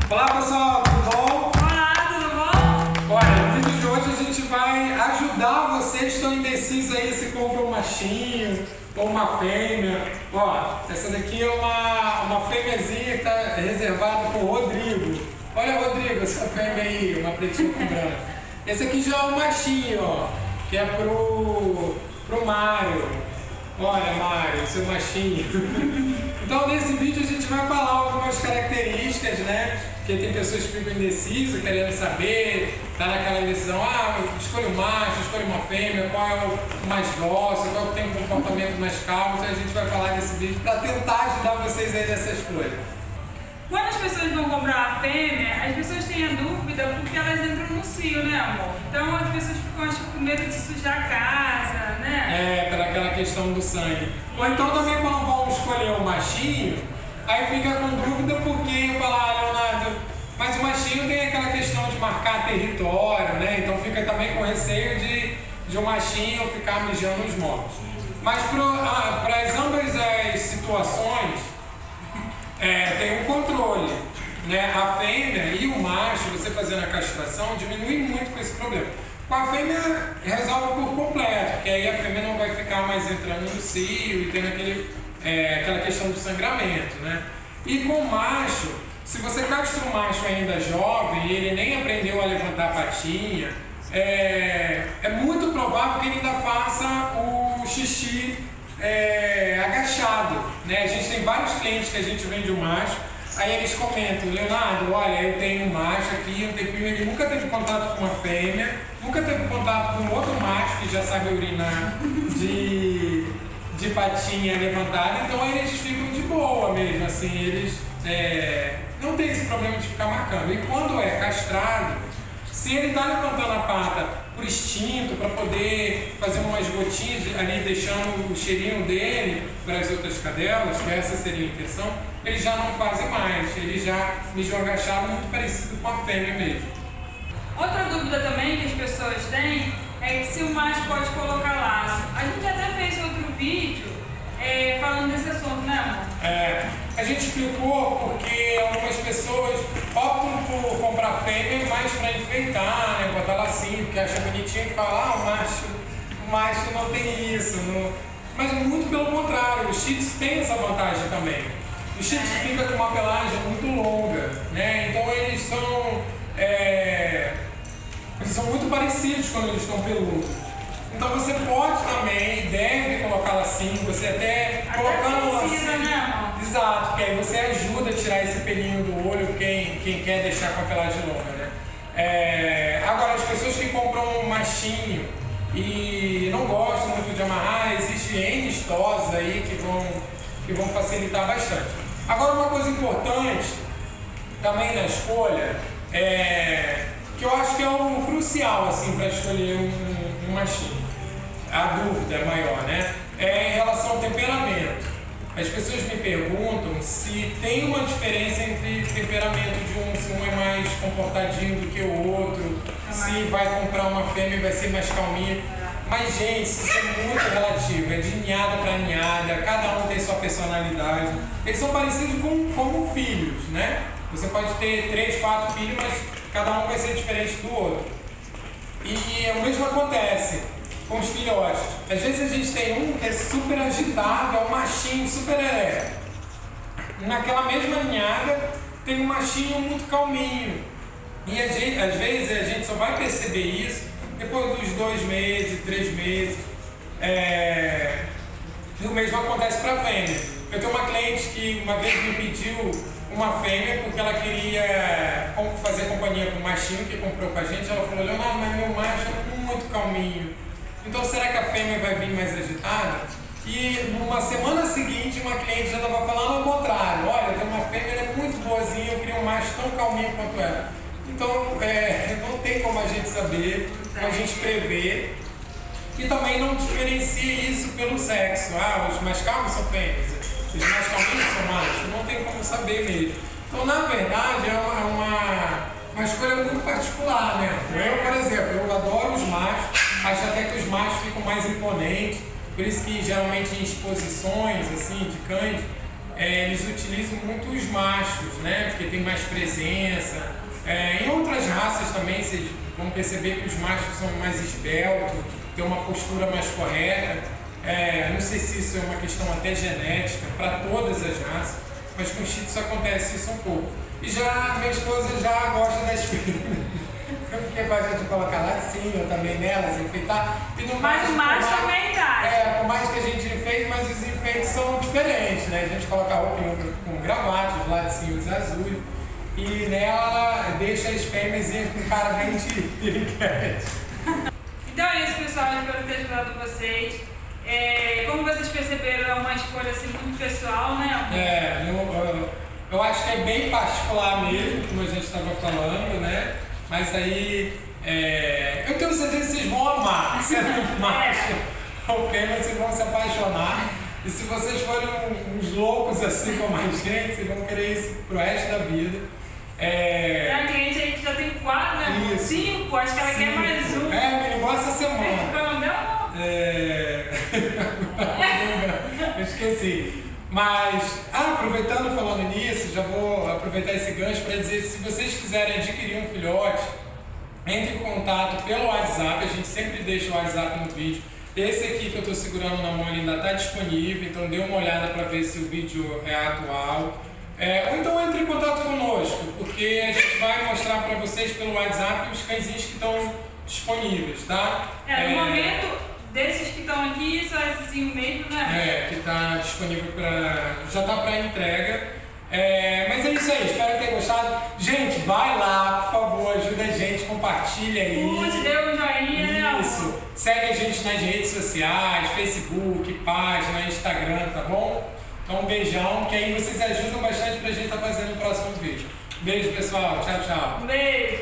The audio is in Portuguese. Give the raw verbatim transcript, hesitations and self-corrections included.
Olá pessoal, tudo bom? Olá, tudo bom? Olha, no vídeo de hoje a gente vai ajudar vocês que estão indecisos aí se compram um machinho ou uma fêmea. Ó, essa daqui é uma, uma fêmeazinha que está reservada para o Rodrigo. Olha, Rodrigo, essa fêmea aí, uma pretinha com branco. Esse aqui já é um machinho, ó, que é pro, pro Mário. Olha, Mário, seu machinho. Então, nesse vídeo a gente vai falar algumas características, né? Porque tem pessoas que ficam indecisas, querendo saber, tá naquela indecisão, ah, escolho um macho, escolho uma fêmea, qual é o mais dócil, qual que tem um comportamento mais calmo. Então a gente vai falar nesse vídeo para tentar ajudar vocês aí nessa escolha. Quando as pessoas vão comprar a fêmea, as pessoas têm a dúvida porque elas entram no cio, né, amor? Então as pessoas ficam, acho, com medo de sujar a casa, né? É, pela aquela questão do sangue. Ou então também quando vão escolher o machinho, aí fica com dúvida porque falar, ah, Leonardo, mas o machinho tem aquela questão de marcar território, né? Então fica também com receio de, de um machinho ficar mijando os móveis. Mas para as ambas as situações, é, tem um controle, né? A fêmea e o macho, você fazendo a castração, diminui muito com esse problema. Com a fêmea, resolve por completo, porque aí a fêmea não vai ficar mais entrando no cio e tendo aquele, é, aquela questão do sangramento, né? E com o macho, se você castra um macho ainda jovem e ele nem aprendeu a levantar a patinha, é, é muito provável que ele ainda faça o xixi é, agachado, né? A gente tem vários clientes que a gente vende o macho, aí eles comentam, Leonardo, olha, eu tenho um macho aqui, um tempinho, ele nunca teve contato com uma fêmea, nunca teve contato com outro macho que já sabe urinar de, de patinha levantada, então eles ficam de boa mesmo, assim, eles é, não tem esse problema de ficar marcando. E quando é castrado, se ele está levantando a pata por instinto, para poder fazer umas gotinhas ali, deixando o cheirinho dele para as outras cadelas, que essa seria a intenção, eles já não fazem mais, eles já mijam agachado, muito parecido com a fêmea mesmo. Outra dúvida também que as pessoas têm é que se o macho pode colocar laço. A gente até fez outro vídeo é, falando desse assunto, né, amor? É, a gente explicou porque algumas pessoas optam por comprar fêmea mais para enfeitar, né, botar lacinho, porque acha bonitinho e fala, ah, o macho, o macho não tem isso. Não... Mas muito pelo contrário, os Shih Tzus têm essa vantagem também. O Shih Tzus fica com uma pelagem muito longa, né, então eles são, é, eles são muito parecidos quando eles estão peludos. Então você pode também, deve colocar lacinho, você até, até colocando o lacinho, né, exato, porque aí você ajuda a tirar esse pelinho do olho, quem, quem quer deixar com a pelagem longa, né? É, agora, as pessoas que compram um machinho e não gostam muito de amarrar, existem N tosses aí que vão, que vão facilitar bastante. Agora, uma coisa importante também na escolha, é, que eu acho que é o crucial assim, para escolher um, um machinho, a dúvida é maior, né? É em relação ao temperamento. As pessoas me perguntam se tem uma diferença entre temperamento de um, se um é mais comportadinho do que o outro, se vai comprar uma fêmea e vai ser mais calminha. Mas, gente, isso é muito relativo, é de ninhada para ninhada, cada um tem sua personalidade. Eles são parecidos com, como filhos, né? Você pode ter três, quatro filhos, mas cada um vai ser diferente do outro. E o mesmo acontece com os filhotes. Às vezes a gente tem um que é super agitado, é um machinho super elétrico. Naquela mesma ninhada tem um machinho muito calminho. E a gente, às vezes a gente só vai perceber isso depois dos dois meses, três meses. É... E o mesmo acontece para a fêmea. Eu tenho uma cliente que uma vez me pediu uma fêmea porque ela queria fazer companhia com o machinho que comprou com a gente. Ela falou, Leonardo, mas meu macho é muito calminho. Então será que a fêmea vai vir mais agitada? E numa semana seguinte uma cliente já estava falando ao contrário. Olha, tem uma fêmea, ela é muito boazinha, eu queria um macho tão calminho quanto ela. Então é, não tem como a gente saber, como a gente prever. E também não diferencia isso pelo sexo. Ah, os mais calmos são fêmeas, os mais calminhos são machos. Não tem como saber mesmo. Então, na verdade, é uma, uma, uma escolha muito particular, né? Eu, por exemplo, eu adoro os machos, acho até que os machos ficam mais imponentes, por isso que geralmente em exposições, assim, de cães, é, eles utilizam muito os machos, né? Porque tem mais presença. É, em outras raças também, vocês vão perceber que os machos são mais esbeltos, têm uma postura mais correta. É, não sei se isso é uma questão até genética para todas as raças, mas com Shih Tzu acontece isso um pouco. E já minha esposa já gosta das fêmeas. Porque gosta de colocar lacinho também nelas, enfeitar. E no mas o macho também dá. É, por mais que a gente enfeite, mas os enfeites são diferentes, né? A gente coloca a roupa com gravatas, os lacinhos azuis. E nela deixa as fêmeas com cara bem de piriguete. Então é isso, pessoal. Espero ter ajudado vocês. É, como vocês perceberam, é uma escolha assim, muito pessoal, né? É, eu, eu acho que é bem particular mesmo, como a gente estava falando, né? Mas aí, é, eu tenho certeza que vocês vão amar. Sendo macho ou fêmea, vocês vão se apaixonar. E se vocês forem uns loucos assim como a gente, vocês vão querer isso pro resto da vida. É... A cliente aí que já tem quatro, né? Isso. Cinco, acho que ela Cinco. quer mais um. É, me ligou essa semana. Qual é o nome dela? É... Eu esqueci. Mas, ah, aproveitando, falando nisso, já vou aproveitar esse gancho para dizer que se vocês quiserem adquirir um filhote, entre em contato pelo WhatsApp, a gente sempre deixa o WhatsApp no vídeo. Esse aqui que eu estou segurando na mão ainda está disponível, então dê uma olhada para ver se o vídeo é atual. É, ou então entre em contato conosco, porque a gente vai mostrar para vocês pelo WhatsApp os cãezinhos que estão disponíveis, tá? É, no é... momento... Desses que estão aqui, só esses mesmo, né? É, que está disponível para... já está para entrega. É, mas é isso aí, espero que tenham gostado. Gente, vai lá, por favor, ajuda a gente, compartilha aí. Curte, dê um joinha, isso. né? Segue a gente nas redes sociais, Facebook, página, Instagram, tá bom? Então um beijão, que aí vocês ajudam bastante pra gente estar tá fazendo o próximo vídeo. Beijo, pessoal. Tchau, tchau. Beijo.